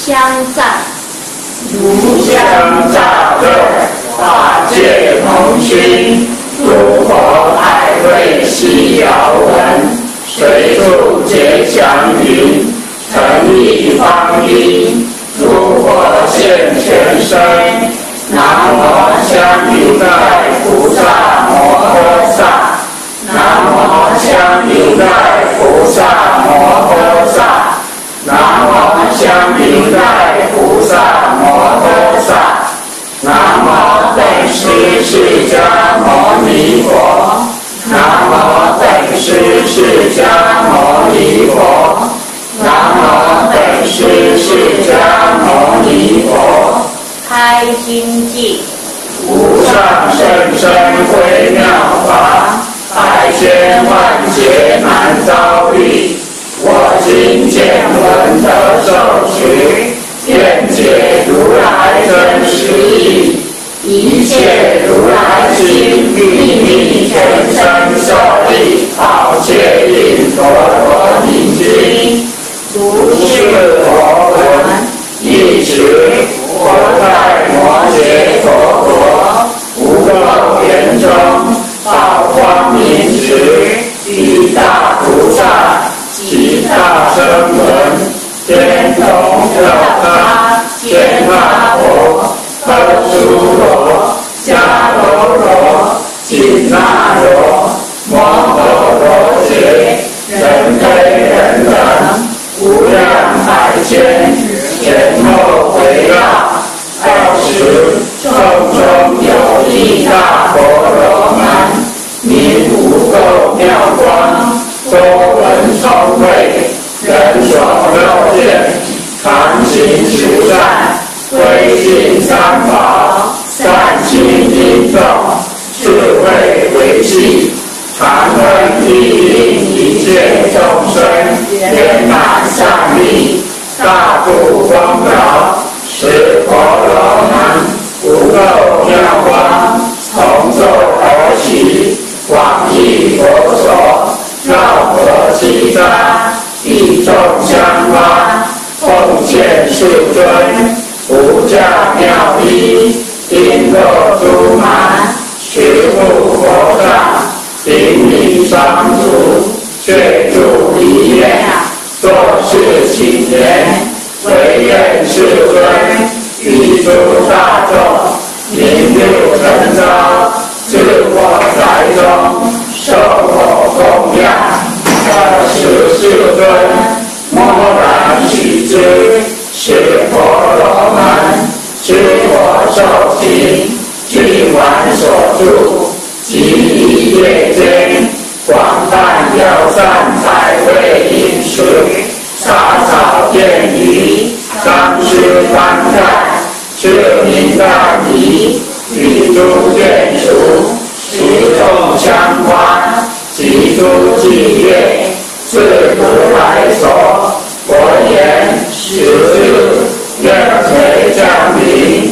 相赞。 如相乍对，法界同心，诸佛爱会悉遥闻，随处结祥云，诚意方音，诸佛现全身。南无香如来菩萨摩诃萨，南无香如来菩萨摩诃萨，南无香如来菩萨摩诃萨，南无本师释迦牟尼佛，南无本师释迦牟尼佛，南无本师释迦牟尼佛。 开心记， 无上甚深微妙法，百千万劫难遭遇。我今见闻得受持，愿解如来真实义。一切如来心，秘密全身受力，好切印陀罗尼经。如是我闻，一时我在摩羯陀国无漏园中，宝光明时，与大菩萨及大声闻，天龙有他，天那婆，诃苏罗，迦楼罗，紧那罗，摩诃罗伽，人非人等，无量百千，前后围绕。20众中有一大婆罗门，名无垢妙光，多闻聪慧，人所乐见，常行十善，归敬三宝，善行应众，智慧为器，常能利应一切众生，圆满善利，大度丰饶。是婆罗门无垢妙光，从昼而起，广益佛所，绕佛其刹，地众香花，奉献世尊，无价妙衣，璎珞珠满，十部佛刹，顶礼双足，却住一愿，作是请言。唯愿世尊，于诸大众，名六成招，自我在中，受我供养。20世尊，默然许之，是婆罗门，知我受行，具完所住，即一夜间，广泛药善百味饮食。洒扫遍仪，刚施方盖，持名大仪，与诸眷属，十众香花，及诸伎乐，自如来所。我言十日，愿垂降临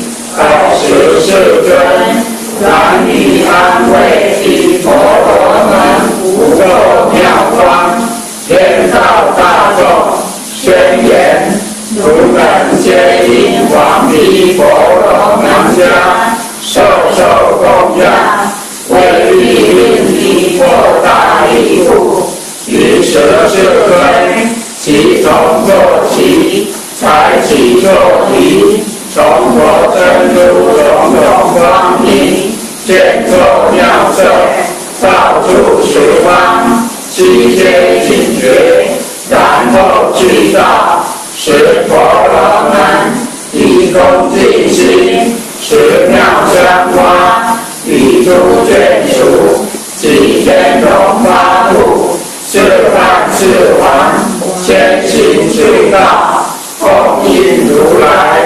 ，20世尊，然以安慰彼婆罗门无垢妙光，天道大众。宣言：汝等皆因往彼婆罗门家，受供养，为利令彼莫大利故。于是世尊，其从坐起，才起坐仪，从我真如种种光明，见作妙色，照诸十方，悉皆尽觉。然后具道，是婆罗门，以恭敬心，持妙香花，与诸眷属，及天龙八部，四梵四王，先行具道，奉应如来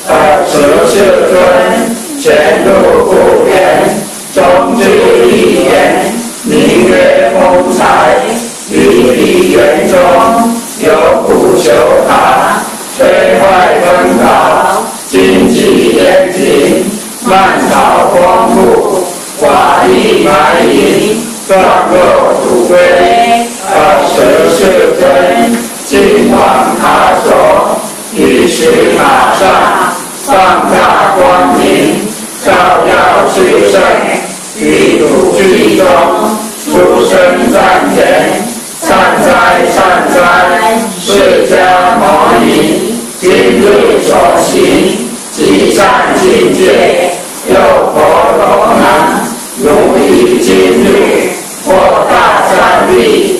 ，20世尊，前路不变，终至一言，名曰风采。于彼园中，有苦修塔，摧坏分岛，荆棘严谨，蔓草丰富，华丽埋隐，状若土龟。20世尊，金王塔所， 于是马上放大光明，照耀世圣，于土居中，出生赞田，善哉善哉，释迦牟尼，今日所行，极善境界，又婆罗门，如以今日获大善利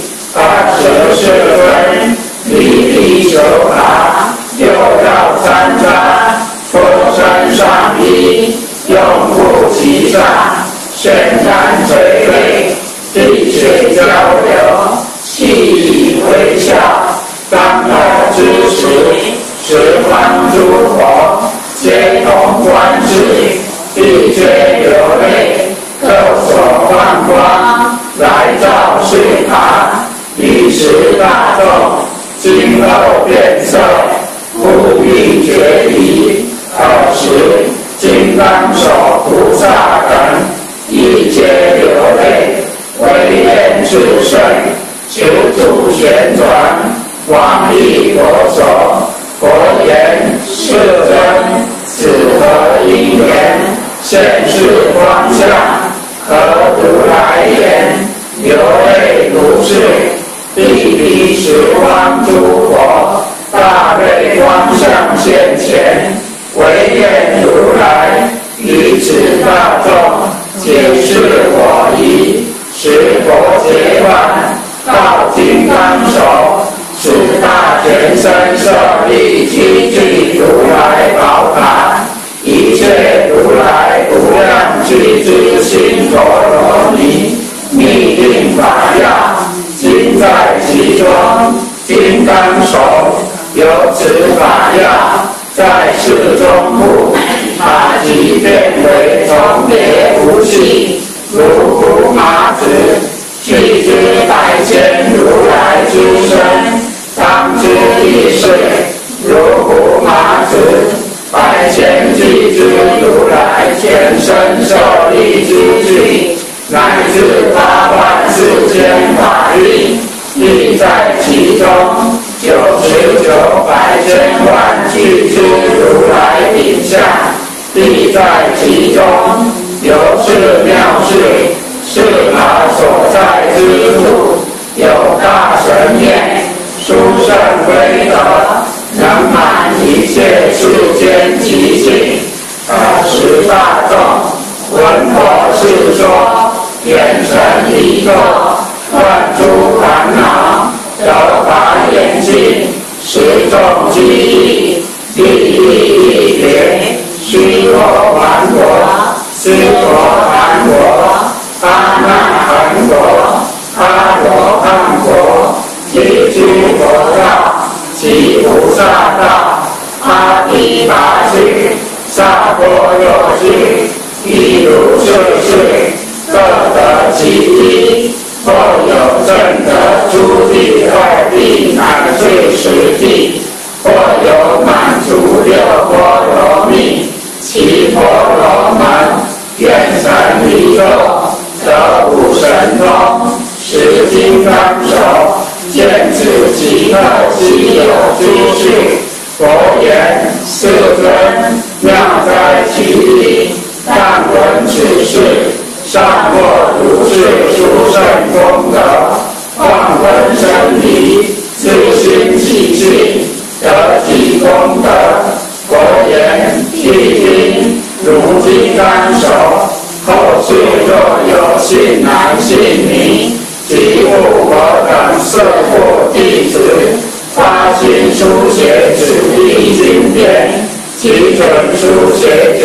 ，80世分，离地手法，又绕三匝，脱身上衣，用布其上，宣然垂泪，地水交流，气以微笑。当尔之时，十方诸佛皆同观世，地皆流泪，各所放光，来照世堂，以使大众今后变色，不欲决疑。尔时，金刚手菩萨等亦皆流泪，唯愿至圣，求主旋转，往诣佛所。佛言：世尊，此何因缘？现世光相，何如来言？流泪如是，地彼十方诸佛，大悲光相现前，唯愿如来于此大众，皆是我疑。十佛结伴，到金刚手，是大全身舍利积聚如来宝塔，一切如来无量具之心陀罗尼，密定法要，尽在其中。金刚手有此法要，在世中部，它即变为重叠无细，如胡麻子，具之百千如来之身，当知一世，如胡麻子，百千具之如来全身舍利之具，乃至8万4千法力，亦在其中。99百千万具之如来品相，亦在其中。由是妙事，是他所在之处，有大神验，殊胜威德，能满一切世间极境。20大众闻我是说，眼神离垢，断诸烦恼，得法眼净，十众机意，地义一别，虚陀洹国，斯陀含国，阿那含国，阿罗汉国，一居佛道，其菩萨道，阿毗跋致，萨婆若智，亦如是事，各得其一。或有证得诸地2地乃至10地，或有满足6波罗蜜，其婆罗门愿神离垢，得5神通，10金刚手，见自己特其有诸事。佛言：世尊，妙在其地，但闻此事，尚获如是殊胜功德，况分身离，自心寂静，得其功德。佛言：谛听，如金刚手，后世若有信男信女，及复佛等摄护弟子，发心书写此地经典，其准书写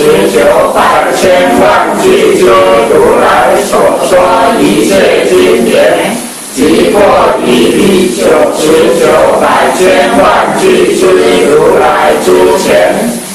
99百千万句之如来所说一切经典，即过一笔99百千万句之如来之前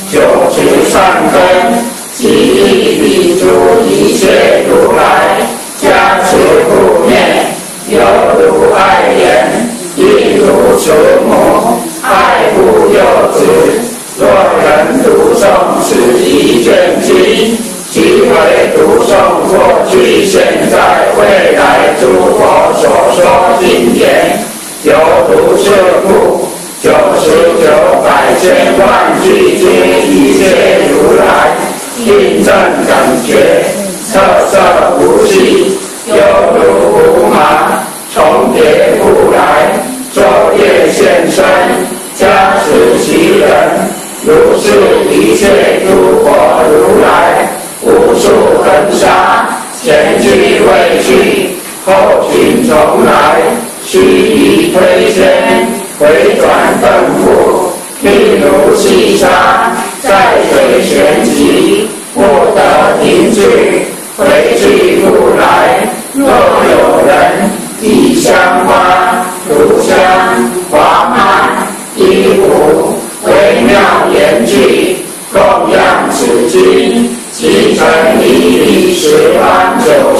，90善根，即一笔诸一切如来加持护念，犹如爱言，亦如慈母爱护幼子。若人读诵此一卷经，即为读诵过去、现在、未来诸佛所说经典，由如是故，99百千万俱皆一切如来，印证等觉，色色无系，犹如无麻，重叠复来，昼夜现身，加持其人，如是一切诸佛如来，无数恒沙，前去未去，后寻重来，须臾推先，回转更复，譬如细沙，在水旋急，不得停止，回去复来。若有人以香花、炉香、华满、衣服、微妙言句，供养此经，即成一粒10万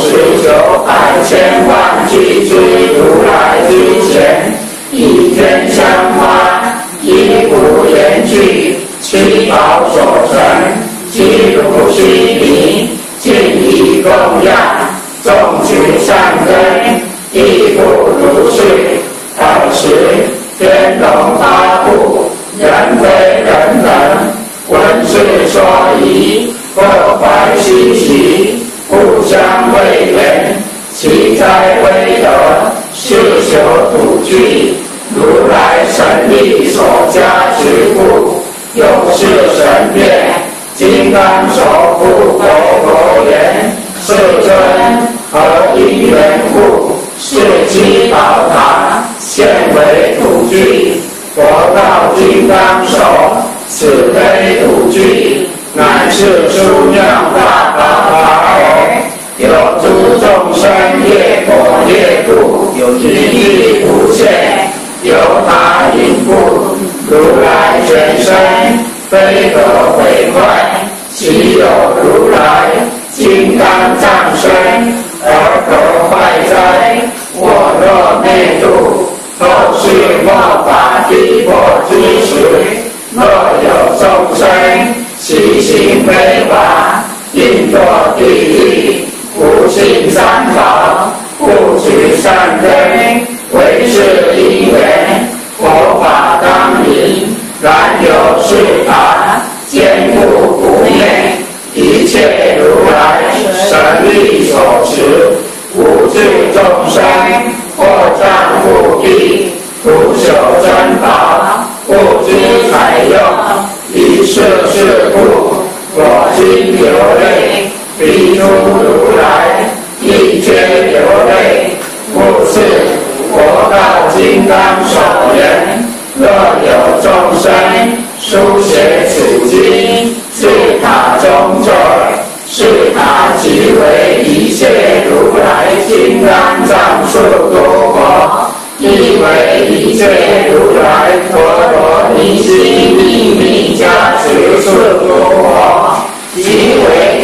99百千万俱之如来之前，以天香花、衣服言句、七宝所成，即如须弥，尽以供养。种取善根，亦复如是。尔时，天龙八部，人非人等，闻是说疑，各怀希奇，互相谓言。其哉威德，是修土具，如来神力所加持故，又是神变，金刚手护佛言：世尊，何因缘故？是七宝塔现为土具，佛道金刚手，此非土具，乃是殊妙大宝塔耳。有诸众生业果业故，一一无现，由他因故，如来全身，非可毁坏，其有如来金刚藏身，而可坏哉？我若内度，后世末法地破之时，若有众生习行非法，应堕地狱，不信三宝，不取善根，为是因缘，佛法当明，然有是法，坚固不灭。一切如来神力所持，无智众生，或障复辟，徒求珍宝，不知采用，以是故，我今流泪，彼诸如来亦皆流泪。故是佛道金刚手言：若有众生书写此经，是塔中者，是塔即为一切如来金刚藏数多佛，亦为一切如来陀罗尼悉秘密加持数多佛，即为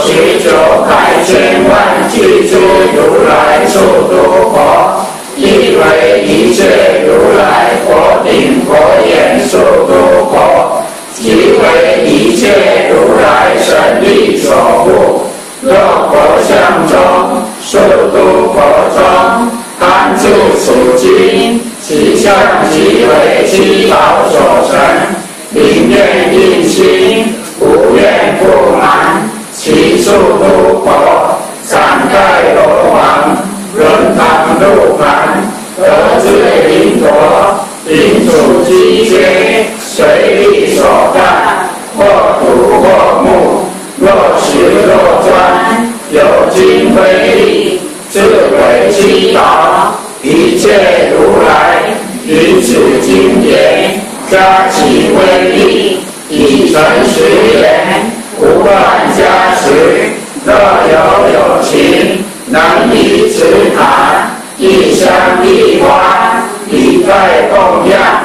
99百千万俱之如来数多佛，亦为一切如来佛顶佛眼数多佛，即为一切如来神力所护。若佛像中，数度佛中，安住此经，其相即为七宝所成，灵愿应心，无愿不满，其数度佛，展盖罗网，轮堂入盘，得自灵陀，灵主机阶，随力所干，或土或木，若石若砖，有金非力，自为七宝。一切如来于此经典，加其威力，以成实言，无乱加持。若有情，能以此塔，一香一花，以盖供养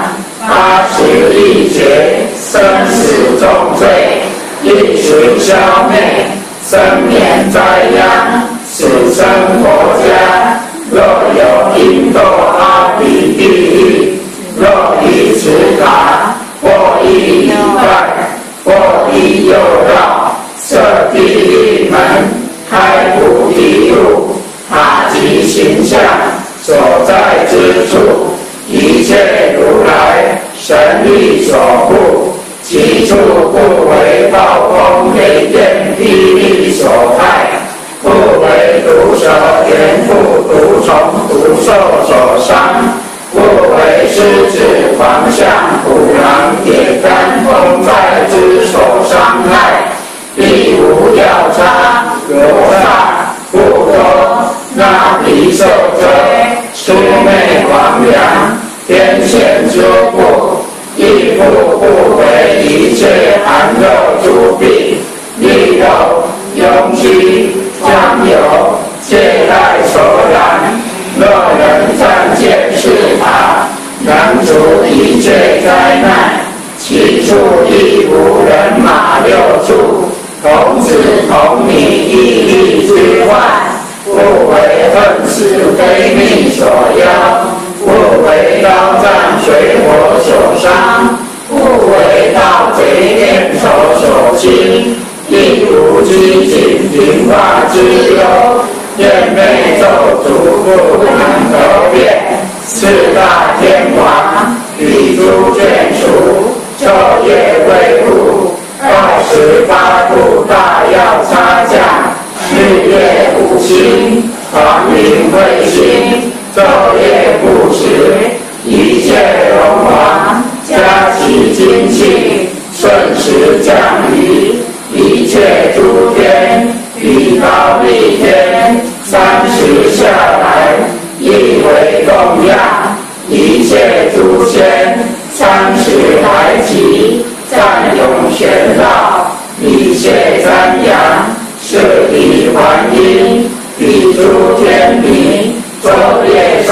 ，80亿劫，生死重罪，一时消灭，生免灾殃，此生佛家。若有因堕阿鼻地狱，若以此塔，或以礼拜，或以诱绕，设地狱门，开菩提路，塔及形象所在之处，一切如来神力力所护，其处不为暴风雷电霹雳所害，不为毒蛇猿兔毒虫毒兽所伤，不为狮子狂象虎狼铁杆风寨之所伤害，必无药叉罗刹不多那毗受遮黍魅遑良天险之怖，亦不为一切寒肉诸病利肉庸居将有借贷所染，若能暂见是法，能除一切灾难，其处亦无人马六畜，童子童女一力之患，不为恨死非命所邀，不为刀杖水火所伤，不为盗贼念头所侵，亦无饥馑贫乏之忧，愿被咒诅不能得变，四大天王与诸眷属昼夜卫护，28部大药叉将，日夜五星狂云彗星，昼夜不时，一切龙王加其精气，顺时降雨，一切诸天以高立天，30下来，亦为供养，一切诸仙30来集，赞咏玄道，一切瞻仰，舍利还因，彼诸天民，昼夜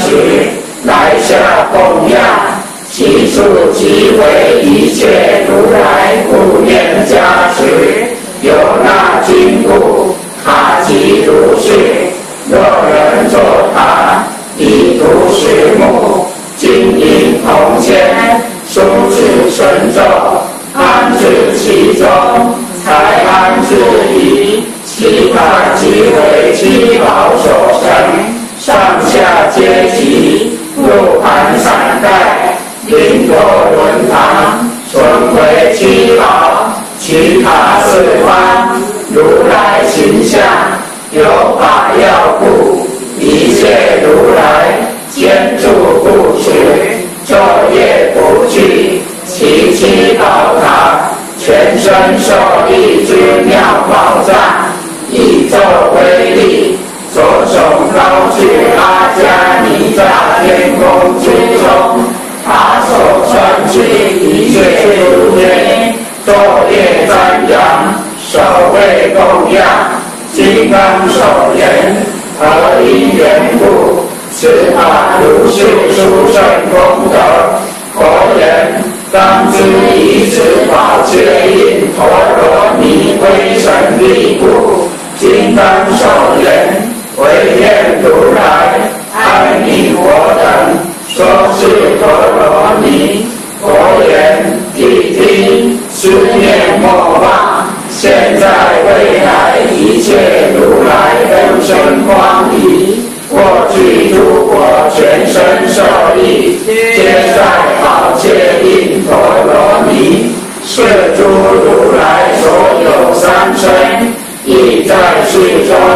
30，来下供养，其数即为一切如来护念加持，有那金骨塔即如是，若人作塔，以图石木，金银铜钱，书纸神咒，安置其中，才安置矣。其塔即为七宝所成，上下阶级，入盘伞盖，灵陀轮堂，纯为七宝。其塔四方，如来形象，有法要故，一切如来坚住不持，昼夜不惧。其七宝塔，全身受力之妙宝藏，一咒威力，左手高至阿迦尼扎天宫之中，塔手穿至一切诸天，昼夜瞻仰，守卫供养，金刚手人，何因缘故？此法如是殊胜功德。佛言：当知以此法接引陀罗尼归神力故，金刚手人为愿如来安弥佛等，说是陀罗尼。佛言：谛听，思念莫忘，现在未来一切如来分身光仪，过去诸国全身受益，皆在宝戒印陀罗尼，是诸如来所有三身，亦在世中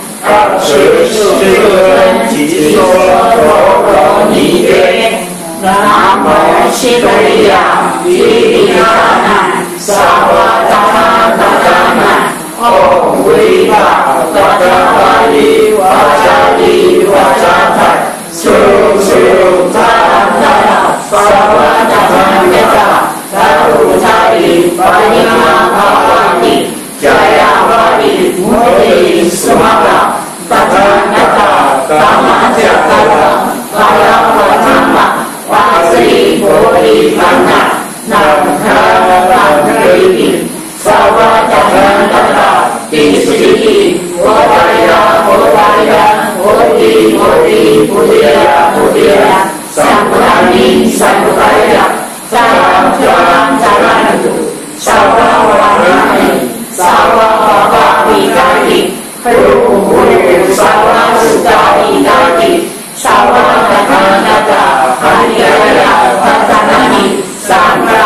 24尊即说陀罗尼曰：南无悉维呀毗梨迦那萨瓦达那达达那唵维巴达达巴利瓦扎利瓦扎泰苏苏达达萨瓦达那达达鲁扎利巴尼玛巴巴尼迦呀巴利摩利斯玛达达达那达达玛迦达达巴呀巴达玛瓦斯利波利曼那南卡南瑞比萨瓦达那达第四地，我达呀，我达呀，我地，我地，不地呀，不地呀，三不达尼，三不达呀，扎拉扎拉扎拉杜，萨瓦瓦那尼，萨瓦瓦瓦比达尼，布布萨瓦斯达比达尼，萨瓦达那达，哈利呀呀，达达那尼，萨瓦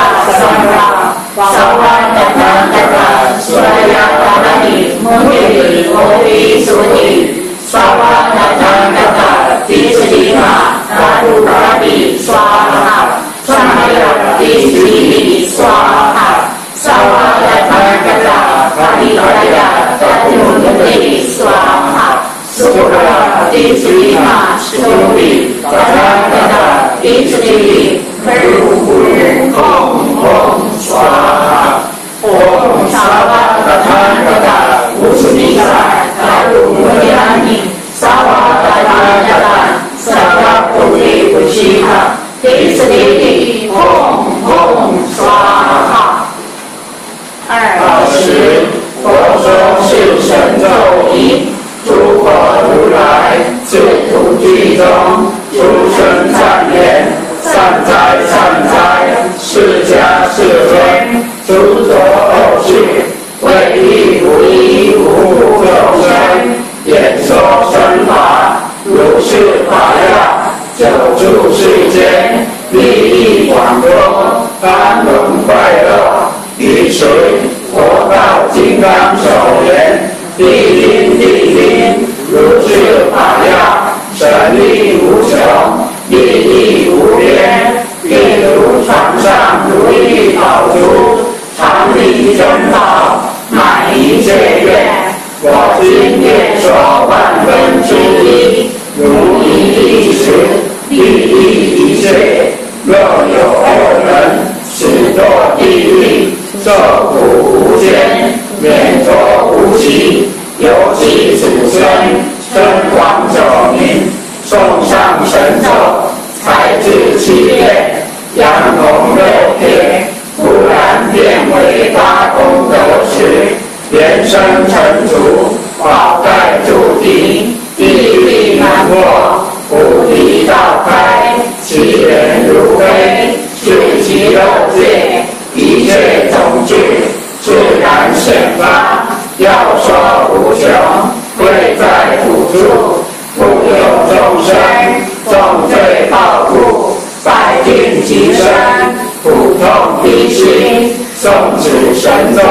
马斯多利，达达达达，伊斯利利，黑乌古日，吽吽刷哈，吽沙瓦达达达达，乌斯尼萨，达鲁摩亚尼，沙瓦达达达达，萨瓦布利布西哈，伊斯利利，吽吽刷哈。20，佛说是神咒语。诸佛如来自土地中出生善言，善哉善哉，释迦世尊，诸佛后世，为利不依无故众生，演说神法，如是法要，救助世间，利益广多，安稳快乐。于是佛道金刚手言。地灵地灵，如是法要，神力无穷，利益无边。例如床上如意宝珠，常理真道，满一切愿。我今念说万分之一，如一粒石，利益一切。若有恶人，使堕地狱，受苦无间，免脱无期。由其子孙称王咒名，诵上神咒，才至7遍，阳红6片，忽然变为大功德时，连生尘土，宝盖诸地，地狱难过，菩提道开，其人如飞，是其肉界，一切种智，自然显发。要说无穷，贵在普处，复有众生，重罪报复，百病极深，苦痛逼心，诵持神咒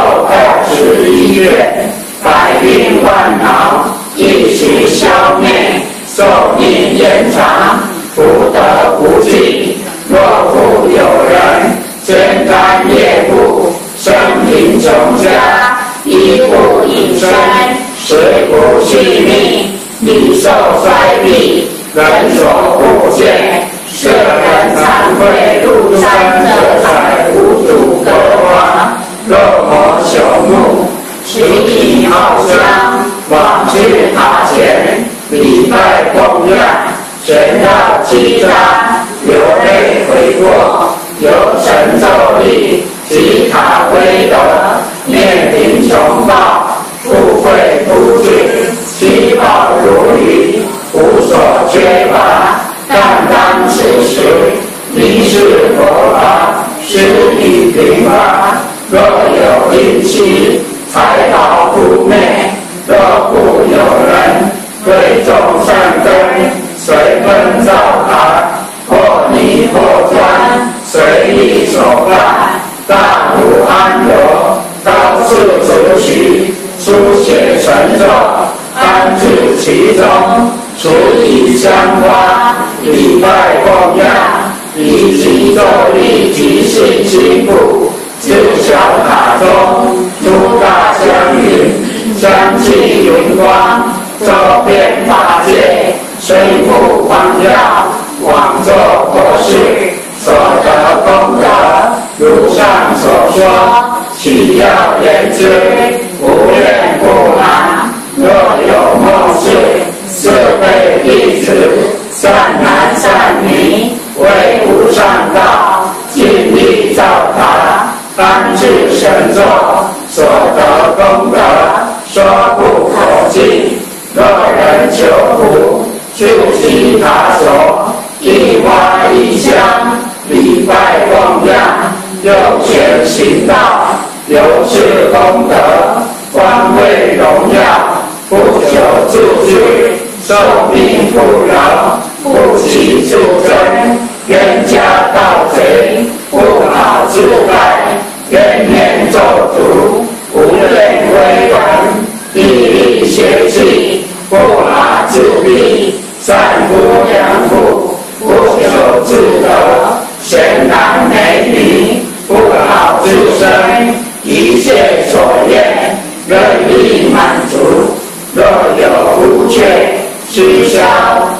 21遍，百病万恼一时消灭，寿命延长，福德无尽。若复有人肩担业布，生贫穷家。衣不隐身，食不续命，力受衰弊，人所不见。舍人惭愧，入山者采无主隔华，肉魔朽木，持以好香，往至塔前，礼拜供养，旋绕击扎，流泪悔过，有神咒力，即塔归德。念贫穷报，富贵不至，其宝如雨，无所缺乏。但当此时，离世佛法，施以贫乏。若有阴气，财宝不灭；若复有人，贵重善根，随分造塔，破泥破砖，随意所办，大无安乐。高士持许，书写神咒，安置其中，持以香花，礼拜供养，以其咒力及信心故，自小塔中，诸大祥云，香气云光，周遍法界，虽不广耀，往作佛事，所得功德，如上所说。其要言之，无怨不满。若有梦事，是非弟子，善男善女，为无上道，尽力造塔，安置神咒，所得功德，说不可尽。若人求福，就其塔所，一花一香，礼拜供养，有权行道。有是功德，官位荣耀，不求自居，寿命不饶，不起助增，冤家盗贼，不好自败，冤念咒毒，无愿为人，地利邪气，不法自毙，善夫良妇，不求自得，贤男美女，不好自身。一切所愿，任意满足。若有无缺，取消就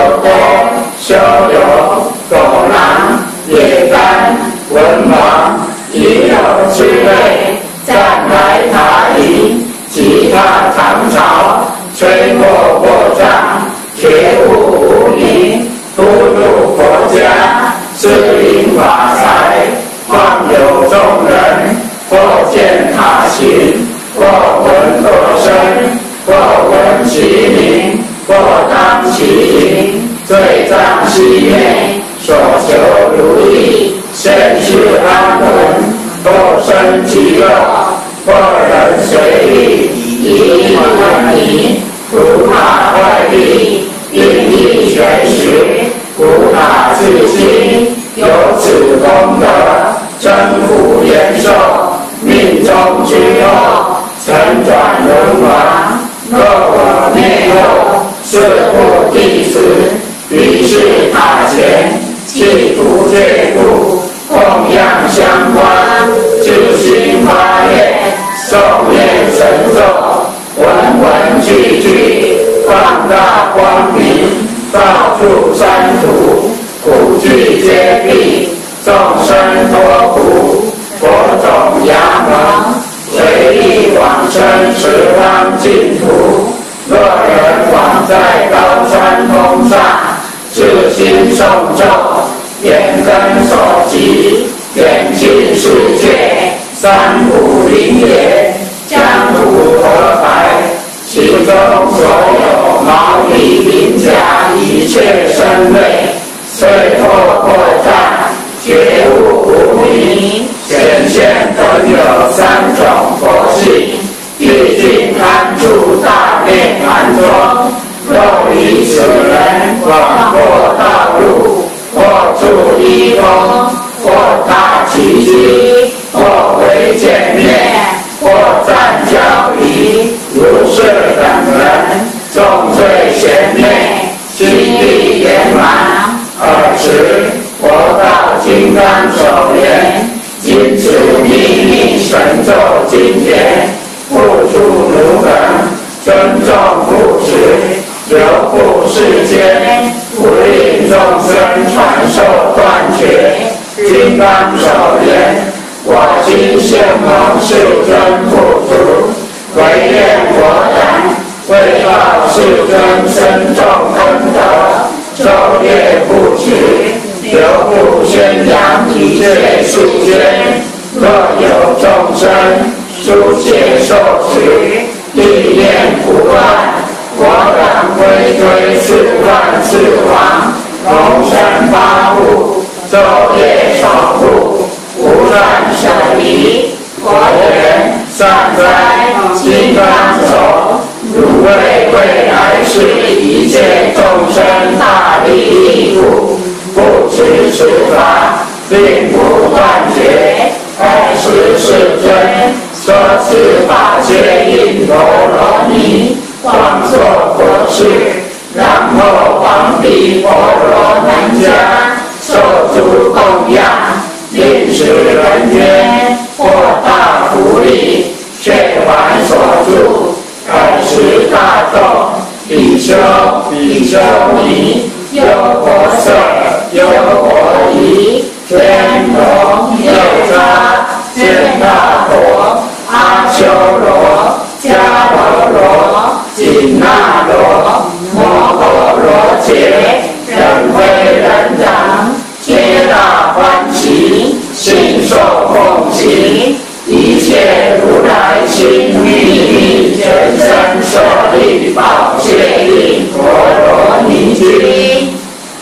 多、修有、狗狼、野干、文王，已有之类，暂来他营，其他唐朝，吹过过障，铁骨无名，突入国家，施灵法财，况有众人，或见他形，或闻作声，或闻其名，或当其营，罪障息灭，所求如意，现世安稳，或生其乐，或人随意，以问你，不怕外力，因力全实，不怕自心，有此功德，征服延寿，命中之后，曾转轮王，若我灭后，是故弟子，于是塔前，祭图戒故，供养相关，自心发愿，诵念神咒，文文句句，放大光明，照诸三途，苦具皆毕，众生多苦，佛种牙蒙，随力往生十方净土。若人往在高山峰上，自心诵咒，眼根所及，眼尽世界，三古林野，江土河海，其中所有毛利鳞甲一切生类，虽破破障，觉悟无明，显现本有三种佛性，毕竟安住大涅盘中。若以此人往过道路，或住一峰，或大其机，或为见面，或暂交离，如是等人，重罪显灭，心地圆满。尔时，佛道金刚手言，今此秘密神咒经典，付诸如本，尊重不持。留布世间，不令众生传授断绝。金刚手言：我今现蒙世尊付诸，唯愿佛然，为报世尊深重恩德，昼夜不止，留布宣扬一切世间。若有众生书写受持，意念不乱。我等归归四万四王，龙身发护，昼夜守护，无乱舍离。佛言：善哉，金刚手，汝为未来世一切众生大利益故，不持此法，并不断绝。尔时世尊说此法皆因陀罗尼。广作佛事，然后皇帝婆罗门家受诸供养，令使人间获大福利，却还所住。尔时大众比丘、比丘尼、优婆塞、优婆夷、天龙、佑沙、见大婆、阿修罗、迦楼罗。紧那罗、摩诃罗伽，人非人等，皆大欢喜，信受奉行，一切如来心秘密全身舍利宝谢力陀罗尼经。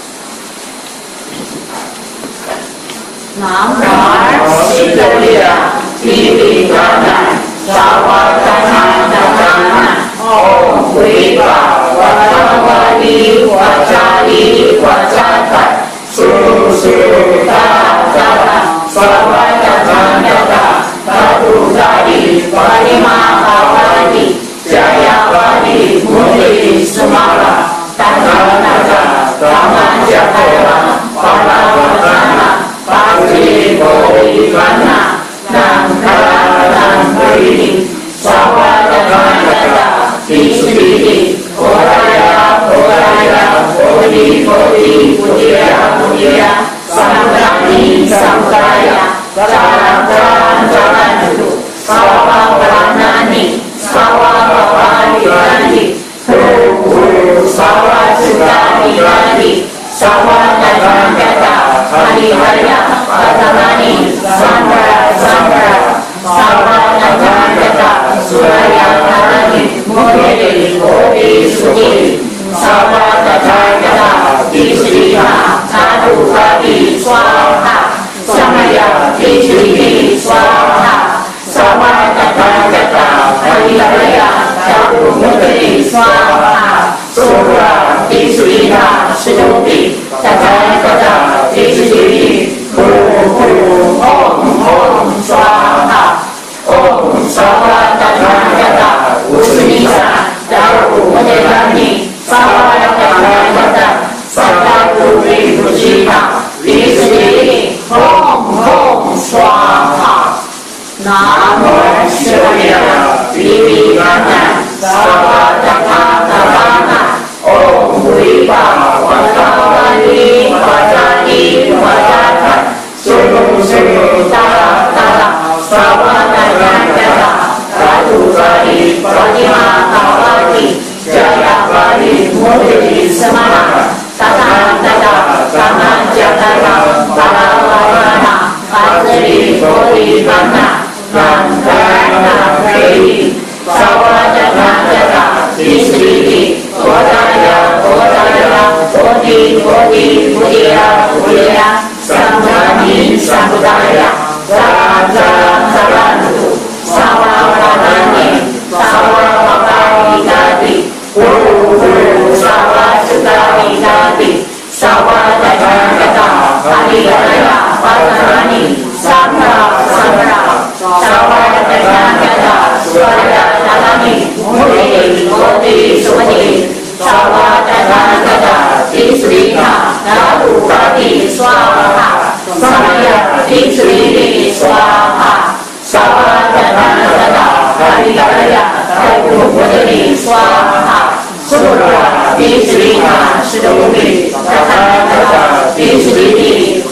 南无悉多利亚，毗梨伽那，沙瓦达那达那。唵回法瓦扎瓦利瓦扎利瓦扎达，苏苏达达达，萨瓦达达达达，达杜达利瓦利玛哈瓦利，迦呀瓦利摩利斯玛拉，达达达达，达玛迦达拉，巴拉瓦达那，巴提摩 Sawadakangkata, Harihaya, Patamani, Sambara, Sambara, Sawadakangkata, Suraya, Tarani, Mudiri, Kodi, Suji, Sawadakangkata, Tisriha, Tadu, Kadi, Swaha, Samaya, Tisrihi, Swaha, Sawadakangkata, Harihaya, Tadu, Mudiri, Swaha, Surya, Tisriha, Siddhi, Tathagata, Tisrihi, Om Swaha, Om Sawadakangkata, Usnisa, Daru Mudani, Sawadakangkata, Sattapuri Vujita, Tisrihi, Om Swaha. Namo Shivaya, Vivikana, Sawadakangkata, Om Viva, Vatavani, Vatani, Vatata, Sunu, Tara, Tara, Sawadakangkata, Radhukari, Pradima, Tavati, Jayavani, Mudiri, Samana, Tathagata, Tamajatara, Paravana, Padri, Kodi, Vana, Nandana, Vedi, Sawadakangkata, Tisrihi, Kodaya, Kodaya, Kodi, Kodi, Buddhya, Buddhya, Samdani, Samudaya, Jalan, Jalan, Jalantu, Sawawadani, Sawawadani, Guru, Sawasudani, Sawadakangkata, Harihaya, Patamani, Sambara, Sambara, Sawadakangkata, Suraya, Tarani, Mudiri, Kodi, Suji, Sawadakangkata, Tisriha, Tadu, Kadi, Swaha, Samaya, Tisrihi, Swaha, Sawadakangkata, Harihaya, Tadu, Mudiri, Swaha, Surya, Tisriha, Siddhi, Tathagata, Tisrihi,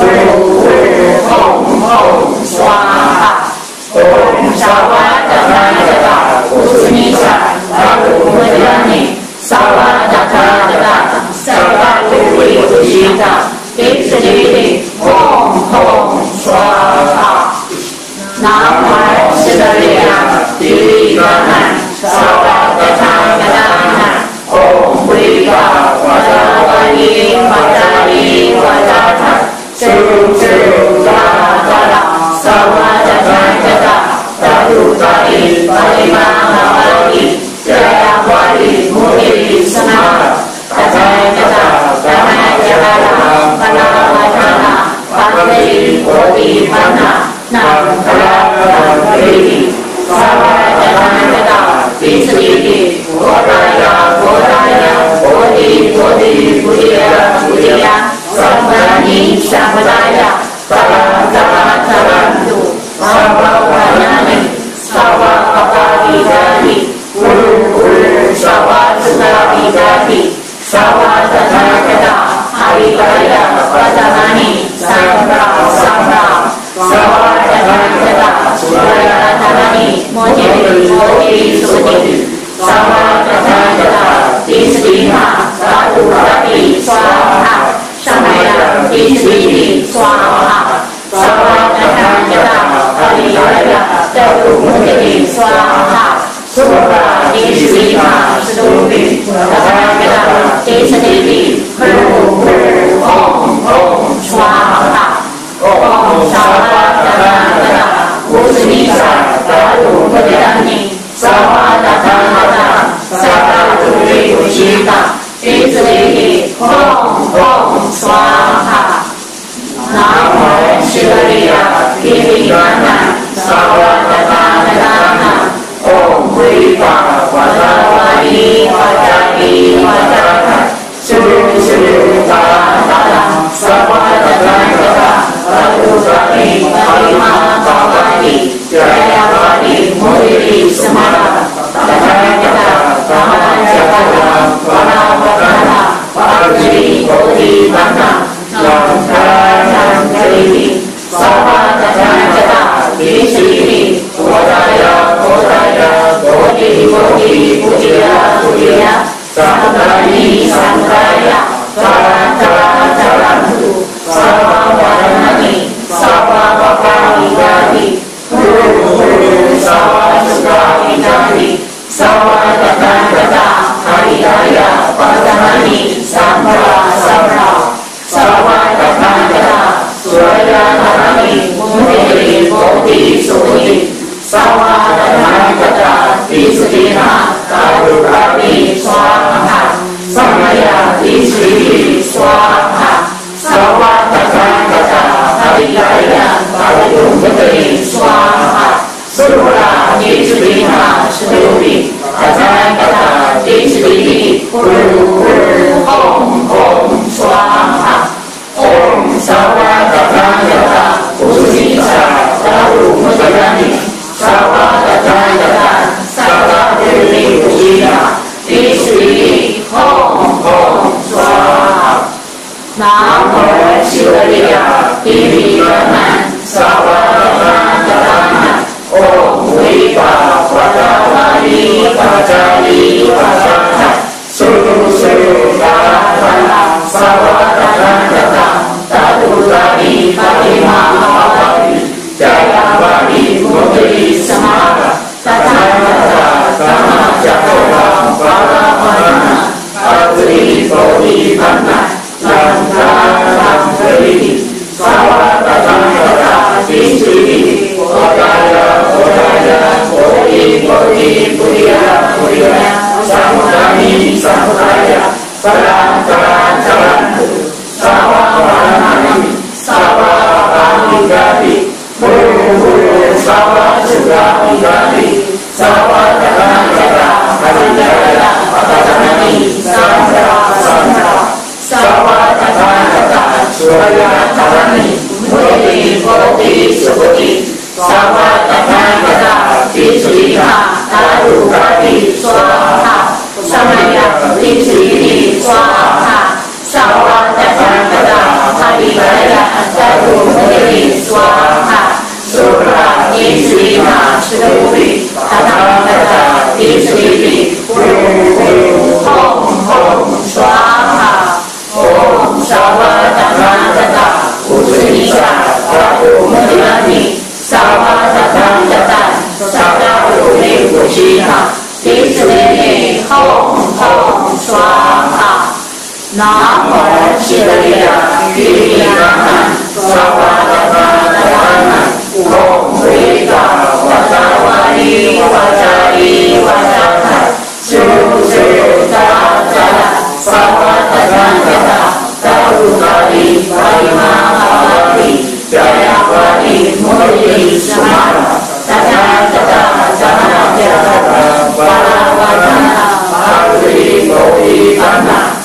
Om Swaha, Om Sawadakangkata, Usnisa, Daru Mudani, Sawadakangkata, Sattapuri Vujita, Tisrihi, Om Swaha. Namo Shivaya, Vivikana, Sawadakangkata, Om Viva, Vatavani, Vatani, Vatata, Sunu, Tara, Tara, Sawadakangkata, Radhukari, Pradima, Tavati, Jayavani, Mudiri, Samana, Tathagata, Tamajatara, Paravana, Padri, Kodi, Vana, Nandana, Vedi, Sawadakangkata, Tisrihi, Kodaya, Kodaya, Kodi, Kodi, Buddhya, Buddhya, Samdani, Samudaya, Tarantu, Sawawadani, Sawawadani, Guru, Sawasudani, Sawadakangkata, Harihaya, Patamani, Sambara, Sambara, Sawadakangkata, Suraya, Tarani, Mudiri, Kodi, Suji, Sawadakangkata, Tisriha, Tadu, Kadi, Swaha, Samaya, Tisrihi, Swaha, Sawadakangkata, Harihaya, Tadu, Mudiri, Swaha, Surya, Tisriha, Siddhi, Tathagata, Tisrihi, Om Swaha, Om Sawadakangkata, Usnisa, Daru Mudani, Sawadakangkata, Sattapuri Vujita, Tisrihi, Om Swaha. Namo Shivaya, Vivikana, Sawadakangkata, Om Viva, Vatavani, Vatani, Vatata, Sunu, Tara, Tara, Sawadakangkata, Radhukari, Pradima, Tavati, Jayavani, Mudiri, Samana, Tathagata, Tamajatara, Paravana, Padri, Kodi, Vana, Nandana, Vedi, Sawadakangkata, Tisrihi, Kodaya, Kodaya, Kodi, Kodi, Buddhya, Buddhya, Swaha Savatthana Haridaya Padumudri Swaha Surula Dishvina Shruvi Tathagata Dishvini Puru Om Om Swaha Om Savatthana Pusisa Padumudri Savatthana Savatthani Pusina Dishvini Om Om Swaha Namo Shivaya Divinaman Savatthana Om Viva Vatavani Vatani Vatana Suru Suru Vatana Savatthana Tadurani Fatima Bhavani Jayavani Mudri Samara Tathagata Dhamma Jakora Bhavana Adri Bodhi Panna Lamkari Savatthana Dishvini Bodhaya Bodhaya Bodhi Bodhi Puriya Puriya Samudani Samudaya Salam Salam Salam Savavanani Savavani Gati Guru Guru Savasugati Gati Savatthana Haridaya Padamani Sandra Sandra Savatthana Suraya Tarani Mudri Bodhi Subhuti Savatthana Dishvina Tarugati Swaha Samaya Dishvini Swaha Savatthana Haridaya Tarugati Swaha Surya Dishvina Shruvi Tathagata Dishvini Puru Om Om Swaha Om Savatthana Pusisa Padumudri Savatthana Savatthani Pusina Dishvini Om Om Swaha Namo Shivaya Divinaman Savatthana Om Viva Vatavani Vatani Vatana Suru Suru Vatana Savatthana Tadurani Fatima Bhavani Jayavani Mudri Samara Tathagata Dhamma Jakora Bhavana Adri Bodhi Panna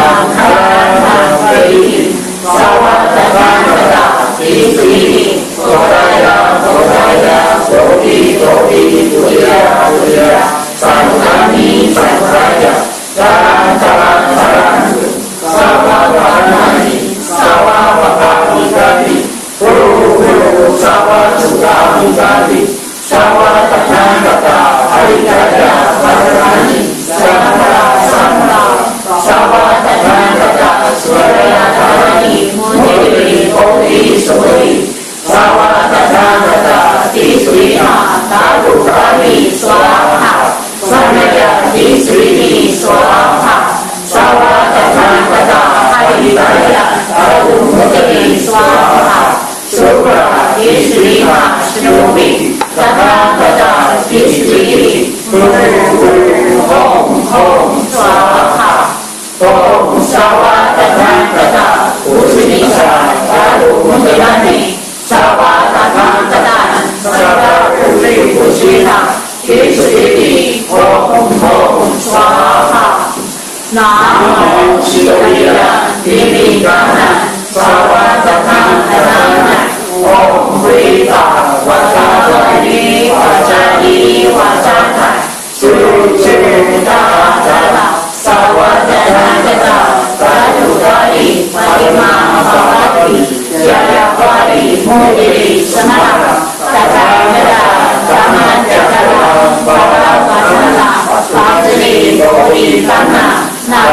Lamkari Savatthana Dishvini Bodhaya Bodhaya Bodhi Bodhi Puriya Puriya Samudani Samudaya Salam Salam Salam Savavanani Savavani Gati Guru Guru Savasugati Gati Savatthana Haridaya Padamani Sandra Sandra Savatthana Suraya Tarani Mudri Bodhi Subhuti Savatthana Dishvina Tarugati Swaha Samaya Dishvini Swaha Savatthana Haridaya Padumudri Swaha Surya Dishvina Shruvi Tathagata Dishvini Puru Om Om Swaha Om Savatthana Pusisa Padumudri Savatthana Savatthani Pusina Dishvini Om Om Swaha Namo Shivaya Divinaman Savatthana Om Viva Vatavani Vatani Vatana Suru Suru Vatana Savatthana Tadurani Fatima Bhavani Jayavani Mudri Samara Tathagata Dhamma Jakora Bhavana Adri Bodhi Panna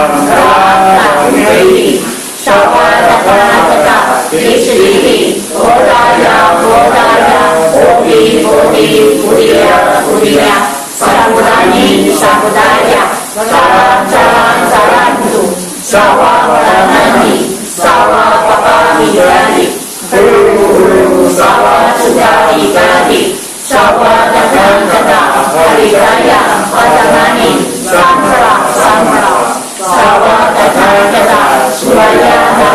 Lamkari Savatthana Dishvini Bodhaya Bodhaya Bodhi Bodhi Puriya Puriya Samudani Samudaya Salam Salam Salam Savatthana Savatthani Gati Guru Guru Savasugati Gati Savatthana Haridaya Padamani Sandra Sandra Savatthana Suraya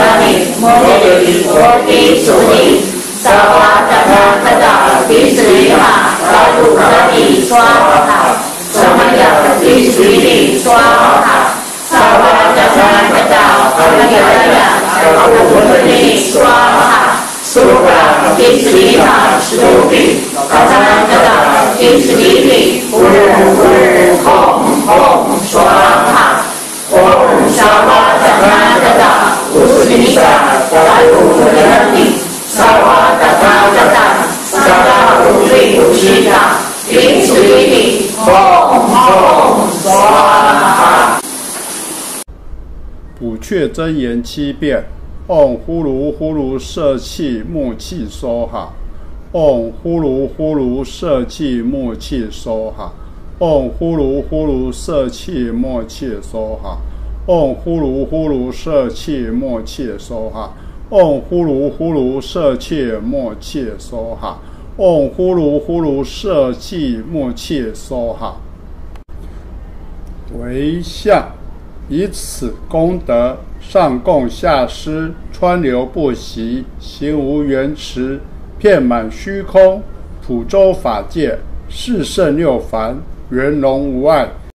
我的主你，萨瓦达达达达，比斯里玛，达鲁达里刷哈，什么呀？比斯里刷哈，萨瓦达达达达，什么呀？达鲁里刷哈，苏拉比斯里玛，苏比，达达达达，比斯里，呼轰轰刷哈，轰萨瓦达达达达，乌斯尼达，达鲁达里。萨瓦达达达达，萨达鲁里乌西达，比斯里，轰轰刷哈。 补阙真言7遍：唵呼噜呼噜摄气木气梭哈，唵呼噜呼噜摄气木气梭哈，唵呼噜呼噜摄气木气梭哈，唵呼噜呼噜摄气木气梭哈。唵呼噜呼噜摄气木气梭哈，唵呼噜呼噜摄气木气梭哈。为相，以此功德，上供下施，川流不息，行无缘迟，遍满虚空，普周法界，四圣六凡，圆融无碍。